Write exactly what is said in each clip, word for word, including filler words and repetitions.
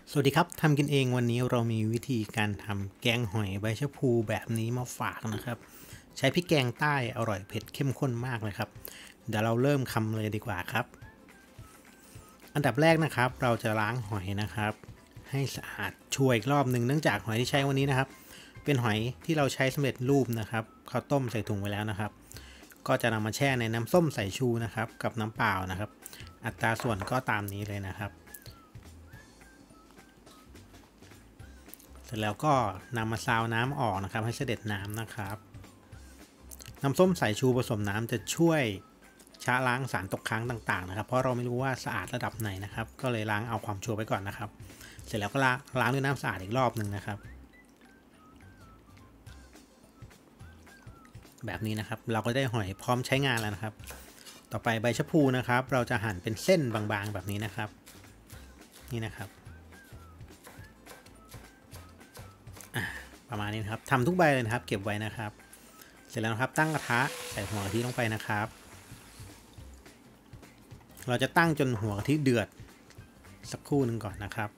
สวัสดีครับทำกินเองวันนี้เรามีวิธีการทำแกงหอยใบชะพูแบบนี้มาฝากนะครับใช้พริกแกงใต้อร่อยเผ็ดเข้มข้นมากเลยครับเดี๋ยวเราเริ่มคำเลยดีกว่าครับอันดับแรกนะครับเราจะล้างหอยนะครับให้สะอาดช่วยอีกรอบหนึ่งเนื่องจากหอยที่ใช้วันนี้นะครับเป็นหอยที่เราใช้สำเร็จรูปนะครับเขาต้มใส่ถุงไว้แล้วนะครับก็จะนำมาแช่ในน้ำส้มสายชูนะครับกับน้ำเปล่านะครับอัตราส่วนก็ตามนี้เลยนะครับเสร็จแล้วก็นำมาซาวน้ำออกนะครับให้เสด็จน้ำนะครับน้ำส้มสายชูผสมน้ำจะช่วยชะล้างสารตกค้างต่างๆนะครับเพราะเราไม่รู้ว่าสะอาดระดับไหนนะครับก็เลยล้างเอาความชัวร์ไว้ก่อนนะครับเสร็จแล้วก็ล้างด้วยน้ำสะอาดอีกรอบหนึ่งนะครับแบบนี้นะครับเราก็ได้หอยพร้อมใช้งานแล้วนะครับต่อไปใบชะพูนะครับเราจะหั่นเป็นเส้นบางๆแบบนี้นะครับนี่นะครับประมาณนี้นะครับทำทุกใบเลยนะครับเก็บไว้นะครับเสร็จแล้วนะครับตั้งกระทะใส่หัวกะทิลงไปนะครับเราจะตั้งจนหัวกะทิเดือดสักครู่หนึ่งก่อนนะครับ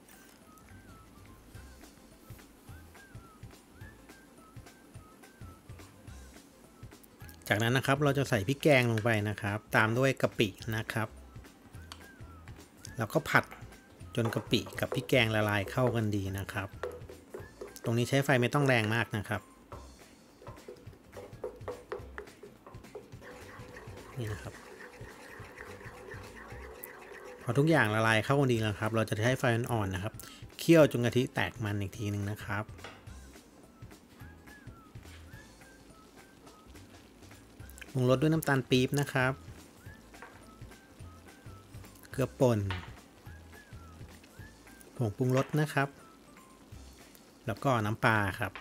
จากนั้นนะครับเราจะใส่พริกแกงลงไปนะครับตามด้วยกะปินะครับแล้วก็ผัดจนกะปิกับพริกแกงละลายเข้ากันดีนะครับตรงนี้ใช้ไฟไม่ต้องแรงมากนะครับนี่นะครับพอทุกอย่างละลายเข้ากันดีแล้วครับเราจะใช้ไฟอ่อนๆนะครับเคี่ยวจนกะทิแตกมันอีกทีหนึ่งนะครับปรุงรสด้วยน้ำตาลปี๊บนะครับเกลือป่นผงปรุงรสนะครับแล้วก็น้ำปลาครับ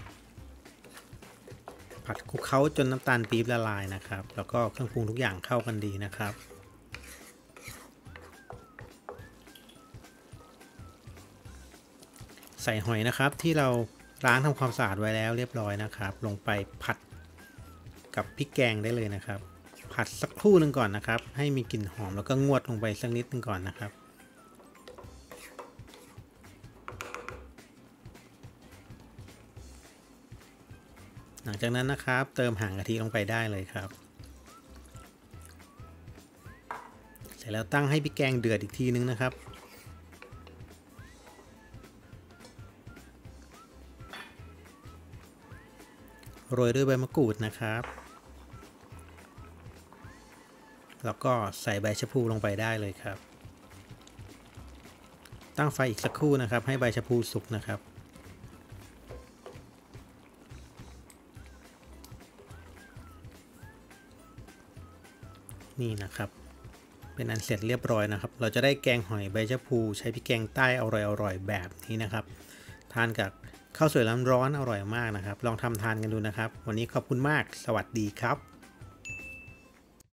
ผัดคลุกเคล้าจนน้ำตาลปี๊บละลายนะครับแล้วก็เครื่องปรุงทุกอย่างเข้ากันดีนะครับใส่หอยนะครับที่เราล้างทำความสะอาดไว้แล้วเรียบร้อยนะครับลงไปผัดกับพริกแกงได้เลยนะครับผัดสักครู่หนึ่งก่อนนะครับให้มีกลิ่นหอมแล้วก็งวดลงไปสักนิดนึงก่อนนะครับหลังจากนั้นนะครับเติมหางกะทิลงไปได้เลยครับเสร็จแล้วตั้งให้พริกแกงเดือดอีกทีนึงนะครับโรยด้วยใบมะกรูดนะครับแล้วก็ใส่ใบชะพูลงไปได้เลยครับตั้งไฟอีกสักครู่นะครับให้ใบชะพูสุกนะครับนี่นะครับเป็นอันเสร็จเรียบร้อยนะครับเราจะได้แกงหอยใบชะพูใช้พริกแกงใต้อร่อยๆแบบนี้นะครับทานกับข้าวสวยร้อนๆอร่อยมากนะครับลองทำทานกันดูนะครับวันนี้ขอบคุณมากสวัสดีครับ